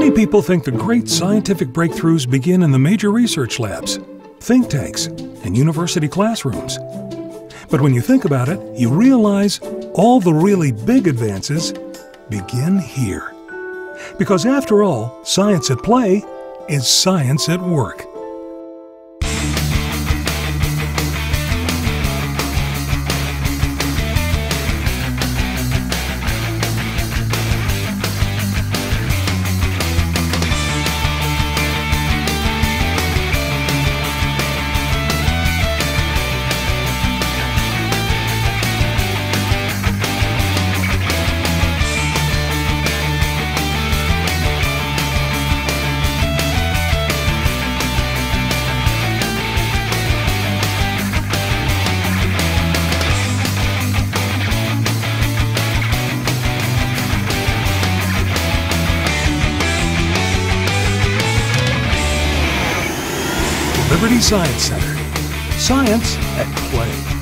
Many people think the great scientific breakthroughs begin in the major research labs, think tanks, and university classrooms. But when you think about it, you realize all the really big advances begin here. Because after all, science at play is science at work. Liberty Science Center. Science at play.